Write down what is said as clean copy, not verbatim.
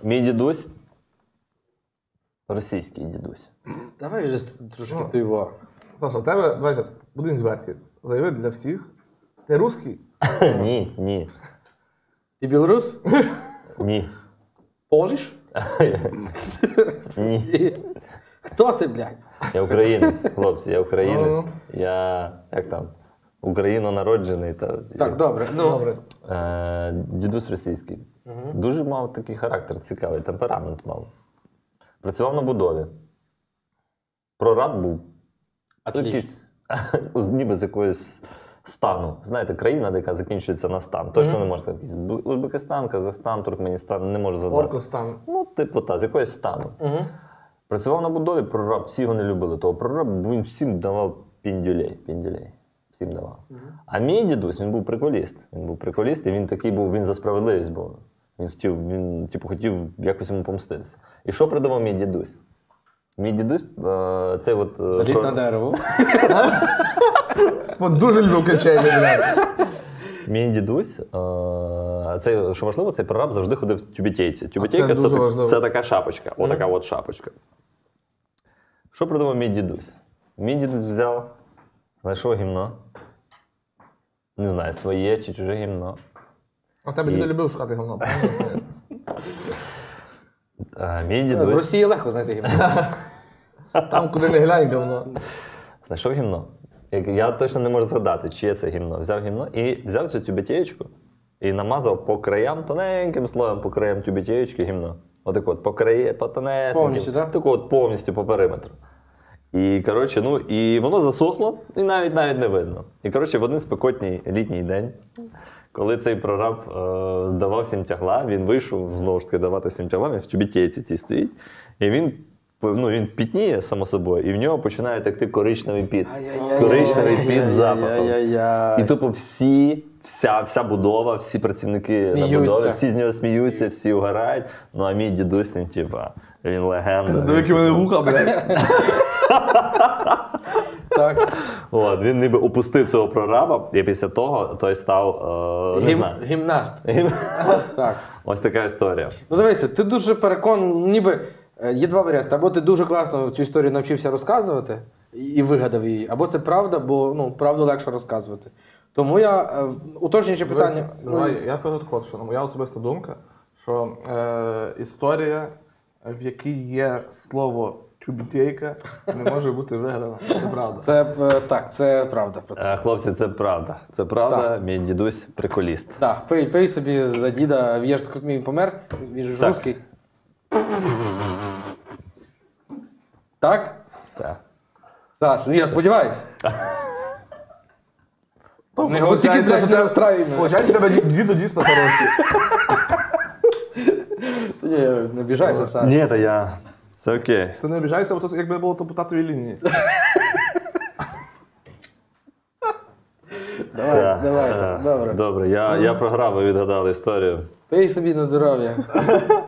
Мій дідусь – російський дідусь. Давай вже трошки ти його. Саша, у тебе, давайте, будемо відверті. Заяви для всіх. Ти русський? Ні. Ти білорус? Ні. Поліш? Ні. Хто ти, блядь? Я українець, хлопці, я українець. Я, як там, українонароджений. Так, добре. Добре. Дідусь російський. Дуже мав такий характер цікавий, темперамент мав. Працював на будові. Прораб був. Якийсь, ніби з якоїсь стану. Знаєте, країна, яка закінчується на стан. Точно не можна сказати. Узбекистан, Казахстан, Туркменістан, не можу задати. Оркостан. Ну, типу, з якогось стану. Працював на будові, прораб, всі його не любили. Того прораб, бо він всім давав піндюлей. Всім давав. А мій дідусь, він був приколіст. І він такий був, він за справедливість був. Він хотів якось йому помститися. І що придумав мій дідусь? Мій дідусь, цей от... Заліз на дерево. Дуже любив качелі, блядь. Мій дідусь, що важливо, цей прораб завжди ходив в тюбетейці. Тюбетейка – це така шапочка, отака от шапочка. Що придумав мій дідусь? Мій дідусь взяв, знайшов гімно. Не знаю, своє чи чуже гімно. А тебе дідо любив шукати говно, правильно? Мій дідусь... В Росії легко знайти гімно. Там, куди не глянь, говно. Знайшов гімно. Я точно не можу згадати, чиє це гімно. Взяв гімно і взяв цю тюбетєєчку і намазав по краям, тоненьким слоєм по краям тюбетєєчки гімно. Отак от, по тонесеньким. Повністю, так? Так от, повністю по периметру. І, коротше, і воно засохло, і навіть не видно. І, коротше, в один спекотній літній день, коли цей прораб здавав всім тягла, він вийшов, знову ж таки, давати всім тягла, він в тюбетєйці цій стоїть, і він пітніє, само собою, і в нього починає текти коричневий піт. Коричневий піт з запахом. І тупо вся будова, всі працівники на будові, всі з нього сміються, всі угорають. Ну, а мій дідусь, він легенда. Диви, мене вуха, блядь. Так. От, він ніби опустив цього прораба, і після того той став, не знаю. Гімнаст. Так. Ось така історія. Ну дивися, ти дуже переконаний, ніби є два варіанти. Або ти дуже класно цю історію навчився розказувати і вигадав її, або це правда, бо правду легше розказувати. Тому я уточнюючи питання. Давай, я скажу так, що моя особиста думка, що історія, в якій є слово тюбетейка, не може бути вигадана. Це правда. Це правда. Хлопці, це правда. Це правда, так. Мій дідусь приколіст. Так, пий собі за діда, в'єш, мій помер, він ж русський. Так? Так. Саш, ну я сподіваюся. Не говори тільки це, що не розстраюй мене. Получається, тебе дідо дійсно хороший. Ні, не обіжайся, Саш. Ні, то я... Це окей. Ти не обіжайся, бо це якби було по татовій лінії. Давай, добре. Добре, я програв, ви відгадали історію. Пий собі на здоров'я.